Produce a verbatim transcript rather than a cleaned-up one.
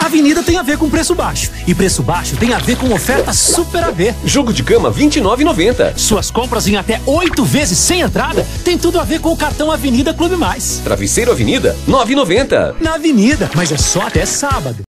Avenida tem a ver com preço baixo. E preço baixo tem a ver com oferta Super A V. Jogo de cama vinte e nove reais e noventa centavos. Suas compras em até oito vezes sem entrada tem tudo a ver com o cartão Avenida Clube Mais. Travesseiro Avenida nove reais e noventa centavos. Na Avenida, mas é só até sábado.